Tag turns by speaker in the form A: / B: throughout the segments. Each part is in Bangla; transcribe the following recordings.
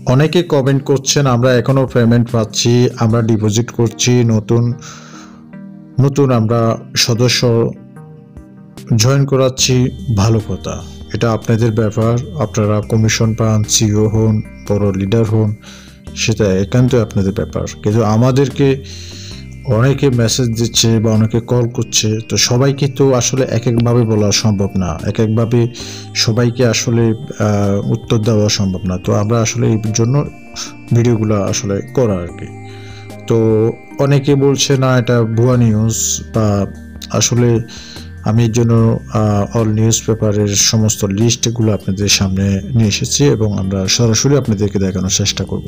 A: অনেকে কমেন্ট করছেন আমরা এখনো পেমেন্ট পাচ্ছি, আমরা ডিপোজিট করছি, নতুন নতুন আমরা সদস্য জয়েন করাচ্ছি। ভালো কথা, এটা আপনাদের ব্যাপার। আপনারা কমিশন পান, সিও হন, বড় লিডার হন, সেটা একান্তই আপনাদের ব্যাপার। কিন্তু আমাদেরকে অনেকে মেসেজ দিচ্ছে বা অনেকে কল করছে, তো সবাইকে তো আসলে এক একভাবে বলা সম্ভব না, এক একভাবে সবাইকে আসলে উত্তর দেওয়া সম্ভব না। তো আমরা আসলে এই জন্য ভিডিওগুলো আসলে করা আর কি। তো অনেকে বলছে না এটা ভুয়া নিউজ, বা আসলে আমি এর জন্য অল নিউজ পেপারের সমস্ত লিস্টগুলো আপনাদের সামনে নিয়ে এসেছি এবং আমরা সরাসরি আপনাদেরকে দেখানোর চেষ্টা করব।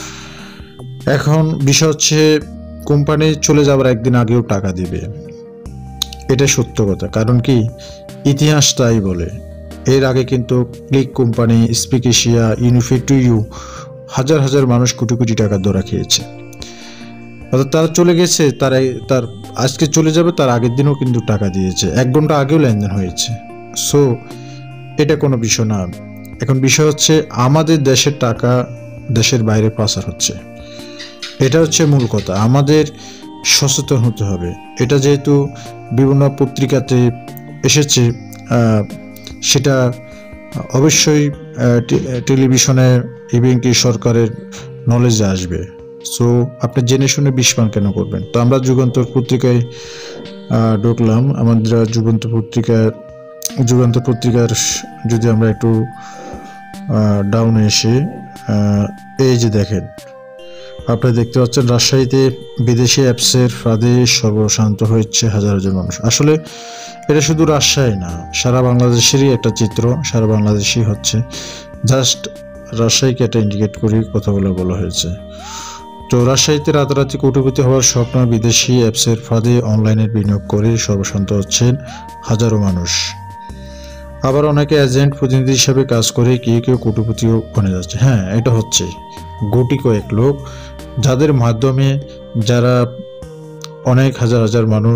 A: এখন বিষয় হচ্ছে, কোম্পানি চলে যাওয়ার একদিন আগেও টাকা দিবে, এটা সত্য কথা। কারণ কি, ইতিহাস তাই বলে। এর আগে কিন্তু click company, speak Asia, unify to you, হাজার হাজার মানুষ কোটি কোটি টাকা ধরা খেয়েছে। অর্থাৎ তারা চলে গেছে, তার আজকে চলে যাবে, তার আগের দিনও কিন্তু টাকা দিয়েছে, 1 ঘন্টা আগেও লেনদেন হয়েছে। সো এটা কোনো বিষয় না। এখন বিষয় হচ্ছে আমাদের দেশের টাকা দেশের বাইরে পাচার হচ্ছে, এটা হচ্ছে মূল কথা। আমাদের সচেতন হতে হবে। এটা যেহেতু বিভিন্ন পত্রিকাতে এসেছে, সেটা অবশ্যই টেলিভিশনে এবং কি সরকারের নলেজে আসবে। সো আপনি জেনে শুনে বিস্মান কেন করবেন? তো আমরা যুগান্তর পত্রিকায় ঢুকলাম। আমাদের যুগান্তর পত্রিকার যদি আমরা একটু ডাউনে এসে, এই যে দেখেন, আপনারা দেখতে পাচ্ছেন রাজশাহীতে বিদেশি অ্যাপসের ফাঁদে সর্বশান্ত হয়েছে হাজার হাজার মানুষ। আসলে এটা শুধু রাজশাহী না, সারা বাংলাদেশেরই একটা চিত্র, সারা বাংলাদেশই হচ্ছে। জাস্ট রাজশাহীকে এটা ইন্ডিকেট করে কথাগুলো বলা হয়েছে। তো রাজশাহীতে রাতারাতি কোটিপতি হওয়ার স্বপ্ন বিদেশি অ্যাপসের ফাঁদে অনলাইনে বিনিয়োগ করে সর্বশান্ত হচ্ছেন হাজারো মানুষ। আবার অনেকে এজেন্ট প্রতিনিধি হিসাবে কাজ করে কেউ কেউ কোটিপতিও বনে যাচ্ছে। হ্যাঁ, এটা হচ্ছে গুটি কয়েক লোক, যাদের মাধ্যমে যারা অনেক হাজার হাজার মানুষ,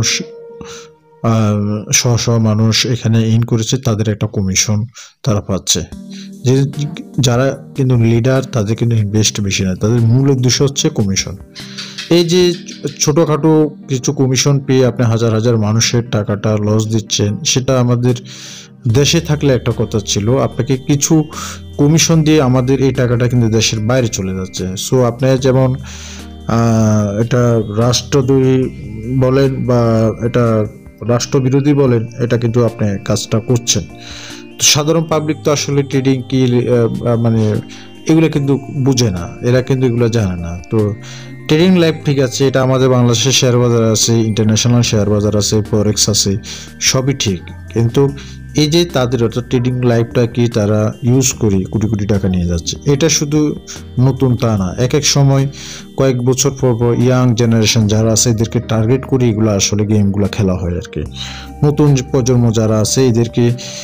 A: শহ শহ মানুষ এখানে ইন করেছে, তাদের একটা কমিশন তারা পাচ্ছে। যে যারা কিন্তু লিডার, তাদের কিন্তু ইনভেস্ট বেশি না, তাদের মূল উদ্দেশ্য হচ্ছে কমিশন। এই যে ছোটোখাটো কিছু কমিশন পেয়ে আপনি হাজার হাজার মানুষের টাকাটা লস দিচ্ছেন, সেটা আমাদের দেশে থাকলে একটা কথা ছিল, আপনাকে কিছু কমিশন দিয়ে আমাদের এই টাকাটা কিন্তু দেশের বাইরে চলে যাচ্ছে। সো আপনি যেমন এটা রাষ্ট্রদ্রোহী বলেন বা এটা রাষ্ট্রবিরোধী বলেন, এটা কিন্তু আপনি কাজটা করছেন। তো সাধারণ পাবলিক তো আসলে ট্রেডিং কি মানে এগুলো কিন্তু বুঝে না, এরা কিন্তু এগুলো জানে না। তো ট্রেডিং লাইফ ঠিক আছে, এটা আমাদের বাংলাদেশের শেয়ার বাজার আছে, ইন্টারন্যাশনাল শেয়ার বাজার আছে, ফরেক্স আছে, সবই ঠিক। কিন্তু এই যে তাদের অর্থাৎ ট্রেডিং লাইফটা কি তারা ইউজ করে কোটি কোটি টাকা নিয়ে যাচ্ছে, এটা শুধু নতুন তা না। এক এক সময় কয়েক বছর পর পর ইয়াং জেনারেশন যারা আছে, এদেরকে টার্গেট করে এগুলো আসলে গেমগুলো খেলা হয় আর কি। নতুন প্রজন্ম যারা আছে, এদেরকে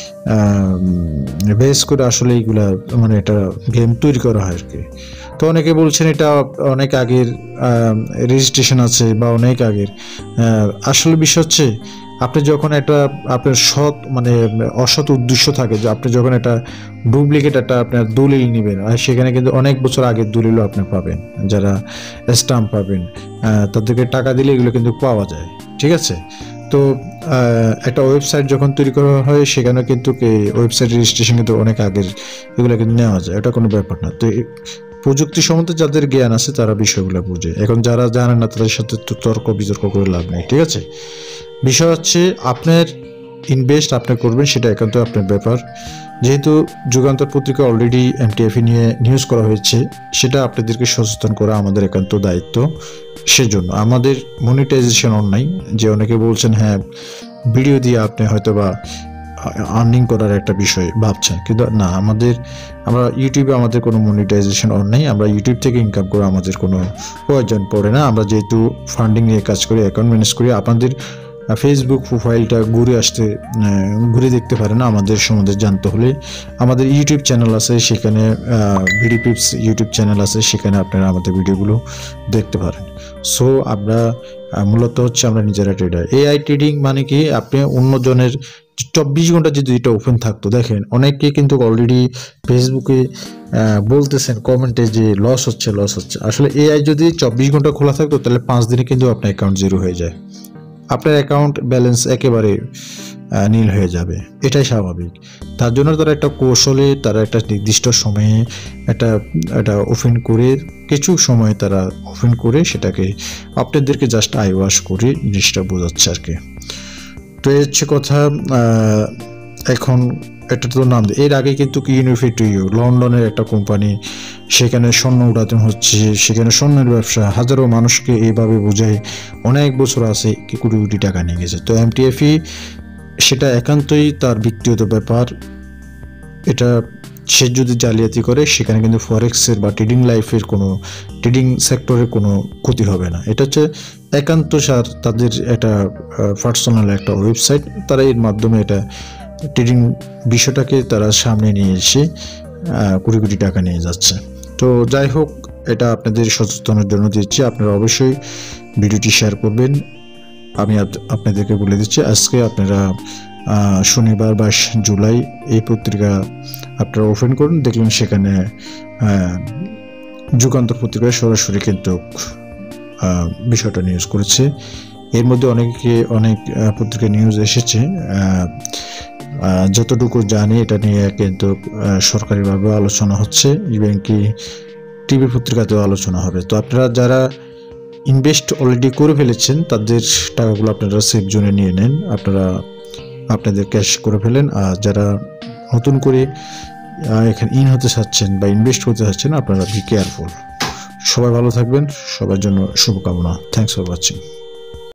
A: বেস করে আসলে এইগুলা মানে এটা গেম তৈরি করা হয় আর কি। তো অনেকে বলছেন এটা অনেক আগের রেজিস্ট্রেশন আছে বা অনেক আগের। আসলে বিষয় হচ্ছে, আপনি যখন একটা আপনার সৎ মানে অসৎ উদ্দেশ্য থাকে, যে আপনি যখন একটা ডুপ্লিকেট একটা আপনার দলিল নেবেন, আর সেখানে কিন্তু অনেক বছর আগের দলিলও আপনি পাবেন, যারা স্ট্যাম্প পাবেন, তাদেরকে টাকা দিলে এগুলো কিন্তু পাওয়া যায়। ঠিক আছে? তো একটা ওয়েবসাইট যখন তৈরি করা হয়, সেখানে কিন্তু ওয়েবসাইট রেজিস্ট্রেশন কিন্তু অনেক আগের, এগুলো কিন্তু নেওয়া যায়, এটা কোনো ব্যাপার না। তো প্রযুক্তি সম্বন্ধে যাদের জ্ঞান আছে তারা বিষয়গুলো বুঝে। এখন যারা জানেন না, তাদের সাথে তো তর্ক বিতর্ক করে লাভ নেই। ঠিক আছে? বিষয় হচ্ছে আপনার ইনভেস্ট আপনি করবেন, সেটা একান্ত আপনার ব্যাপার। যেহেতু যুগান্তর পত্রিকা অলরেডি MTFE নিয়ে নিউজ করা হয়েছে, সেটা আপনাদেরকে সচেতন করা আমাদের একান্ত দায়িত্ব। সেজন্য আমাদের মনিটাইজেশন অনলাইন, যে অনেকে বলছেন হ্যাঁ ভিডিও দিয়ে আপনি হয়তো বা আর্নিং করার একটা বিষয় ভাবছেন, কিন্তু না, আমরা ইউটিউবে আমাদের কোনো মনিটাইজেশন অন নেই। আমরা ইউটিউব থেকে ইনকাম করে আমাদের কোনো প্রয়োজন পড়ে না। আমরা যেহেতু ফান্ডিং নিয়ে কাজ করি, অ্যাকাউন্ট ম্যানেজ করি, আপনাদের ফেসবুক প্রোফাইলটা ঘুরে দেখতে পারেন। আমাদের সম্বন্ধে জানতে হলে আমাদের ইউটিউব চ্যানেল আছে, সেখানে bdpips ইউটিউব চ্যানেল আছে, সেখানে আপনারা আমাদের ভিডিওগুলো দেখতে পারেন। সো আমরা মূলত হচ্ছে আমরা নিজেরা ট্রেডার। এআই ট্রেডিং মানে কি, আপনি অন্যজনের 24 ঘন্টা যদি এটা ওপেন থাকতো, দেখেন অনেকে কিন্তু অলরেডি ফেসবুকে বলতেছেন কমেন্টে যে লস হচ্ছে। আসলে এআই যদি 24 ঘন্টা খোলা থাকতো তাহলে 5 দিনে কিন্তু আপনার অ্যাকাউন্ট জিরো হয়ে যায়, আপনার অ্যাকাউন্ট ব্যালেন্স একেবারে নীল হয়ে যাবে, এটাই স্বাভাবিক। তার জন্য তারা একটা কৌশলে, তারা একটা নির্দিষ্ট সময়ে এটা ওপেন করে, কিছু সময় তারা ওপেন করে সেটাকে আপনাদেরকে জাস্ট আই ওয়াশ করে জিনিসটা বোঝাচ্ছে আর কি। তো এই হচ্ছে কথা। এখন এটা তো নাম, এর আগে কিন্তু ইউনিফিটি লন্ডনের একটা কোম্পানি, সেখানে স্বর্ণ উঠাতে হচ্ছে, সেখানে স্বর্ণের ব্যবসা, হাজারো মানুষকে এইভাবে বোঝায় অনেক বছর আছে, কোটি কোটি টাকা নিয়ে গেছে। তো MTFE সেটা একান্তই তার ব্যক্তিগত ব্যাপার। এটা সে যদি জালিয়াতি করে, সেখানে কিন্তু ফরেক্সের বা ট্রেডিং সেক্টরের কোনো ক্ষতি হবে না। এটা হচ্ছে একান্ত তাদের একটা পার্সোনাল একটা ওয়েবসাইট, তারা এর মাধ্যমে এটা ট্রেডিং বিষয়টাকে তারা সামনে নিয়ে এসে কোটি কোটি টাকা নিয়ে যাচ্ছে। তো যাই হোক, এটা আপনাদের সচেতনের জন্য দিচ্ছি, আপনারা অবশ্যই ভিডিওটি শেয়ার করবেন। আমি আপনাদেরকে বলে দিচ্ছি, আজকে আপনারা শনিবার 22 জুলাই এই পত্রিকা আপনারা ওপেন করুন, দেখলেন সেখানে যুগান্তর পত্রিকায় সরাসরি কিন্তু বিষয়টা নিউজ করেছে। এর মধ্যে অনেক পত্রিকা নিউজ এসেছে। যতটুকু জানি এটা নিয়ে কিন্তু সরকারিভাবে আলোচনা হচ্ছে, ইভেন কি টিভি পত্রিকাতেও আলোচনা হবে। তো আপনারা যারা ইনভেস্ট অলরেডি করে ফেলেছেন, তাদের টাকাগুলো আপনারা সেফ জোনে নিয়ে নেন, আপনাদের ক্যাশ করে ফেলেন। আর যারা নতুন করে এখানে হতে চাচ্ছেন বা ইনভেস্ট করতে চাচ্ছেন, আপনারা বি কেয়ারফুল। সবাই ভালো থাকবেন, সবার জন্য শুভকামনা। Thanks for watching.